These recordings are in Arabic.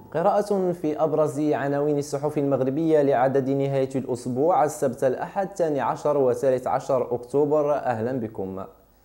قراءة في أبرز عناوين الصحف المغربية لعدد نهاية الأسبوع السبت الأحد 12 و13 أكتوبر. أهلا بكم.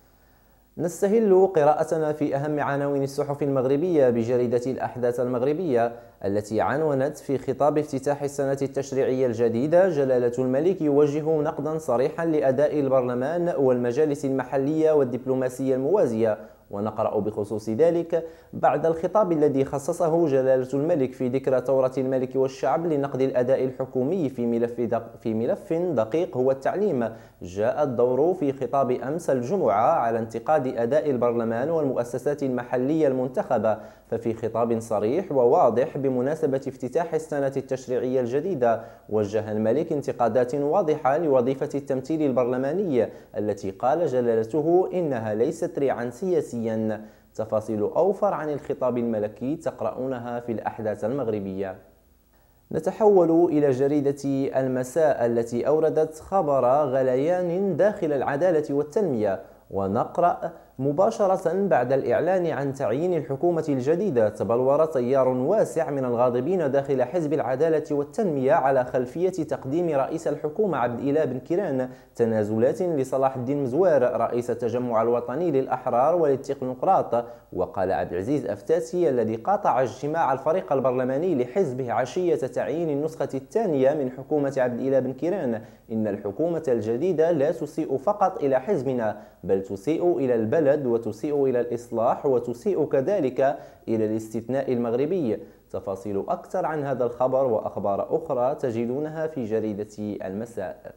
نستهل قراءتنا في أهم عناوين الصحف المغربية بجريدة الأحداث المغربية التي عنونت في خطاب افتتاح السنة التشريعية الجديدة: جلالة الملك يوجه نقدا صريحا لأداء البرلمان والمجالس المحلية والدبلوماسية الموازية. ونقرأ بخصوص ذلك: بعد الخطاب الذي خصصه جلالة الملك في ذكرى ثورة الملك والشعب لنقد الأداء الحكومي في ملف دقيق هو التعليم، جاء الدور في خطاب أمس الجمعة على انتقاد أداء البرلمان والمؤسسات المحلية المنتخبة. ففي خطاب صريح وواضح بمناسبة افتتاح السنة التشريعية الجديدة، وجه الملك انتقادات واضحة لوظيفة التمثيل البرلماني التي قال جلالته إنها ليست ريعا سياسيا. تفاصيل أوفر عن الخطاب الملكي تقرؤونها في الأحداث المغربية. نتحول إلى جريدة المساء التي أوردت خبر غليان داخل العدالة والتنمية، ونقرأ: مباشرة بعد الإعلان عن تعيين الحكومة الجديدة تبلور تيار واسع من الغاضبين داخل حزب العدالة والتنمية على خلفية تقديم رئيس الحكومة عبد الإله بن كيران تنازلات لصلاح الدين مزوار رئيس التجمع الوطني للأحرار والتكنوقراط. وقال عبد العزيز أفتاتي الذي قاطع اجتماع الفريق البرلماني لحزبه عشية تعيين النسخة الثانية من حكومة عبد الإله بن كيران: إن الحكومة الجديدة لا تسيء فقط إلى حزبنا، بل تسيء إلى البلد وتسيء إلى الإصلاح وتسيء كذلك إلى الاستثناء المغربي. تفاصيل أكثر عن هذا الخبر وأخبار أخرى تجدونها في جريدة المساء.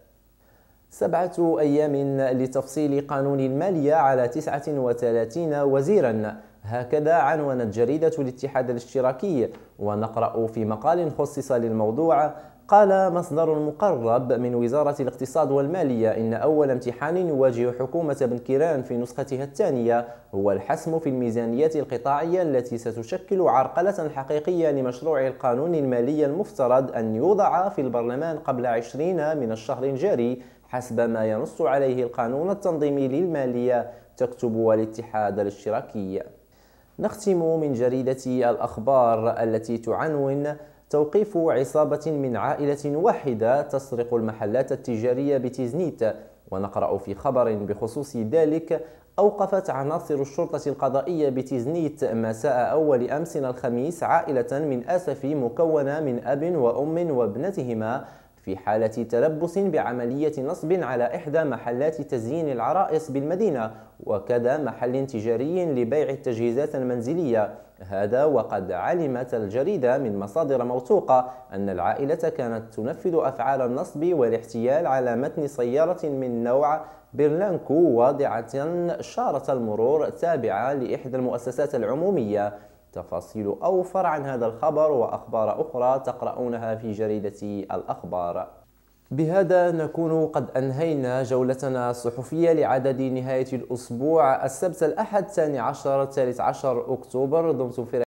7 أيام لتفصيل قانون المالية على 39 وزيرا، هكذا عنونت جريدة الاتحاد الاشتراكي. ونقرأ في مقال خصص للموضوع: قال مصدر مقرب من وزارة الاقتصاد والمالية إن أول امتحان يواجه حكومة بن كيران في نسختها الثانية هو الحسم في الميزانيات القطاعية التي ستشكل عرقلة حقيقية لمشروع القانون المالي المفترض أن يوضع في البرلمان قبل 20 من الشهر الجاري حسب ما ينص عليه القانون التنظيمي للمالية، تكتب الاتحاد الاشتراكي. نختم من جريدة الأخبار التي تعنون: توقيف عصابة من عائلة واحدة تسرق المحلات التجارية بتيزنيت. ونقرأ في خبر بخصوص ذلك: أوقفت عناصر الشرطة القضائية بتيزنيت مساء أول أمس الخميس عائلة من آسف مكونة من أب وأم وابنتهما في حالة تلبس بعملية نصب على إحدى محلات تزيين العرائس بالمدينة، وكذا محل تجاري لبيع التجهيزات المنزلية. هذا وقد علمت الجريدة من مصادر موثوقة أن العائلة كانت تنفذ أفعال النصب والاحتيال على متن سيارة من نوع بيرلانكو واضعة شارة المرور تابعة لإحدى المؤسسات العمومية. تفاصيل أوفر عن هذا الخبر وأخبار أخرى تقرؤونها في جريدة الأخبار. بهذا نكون قد أنهينا جولتنا الصحفية لعدد نهاية الأسبوع السبت الأحد 12 13 أكتوبر. دمتم في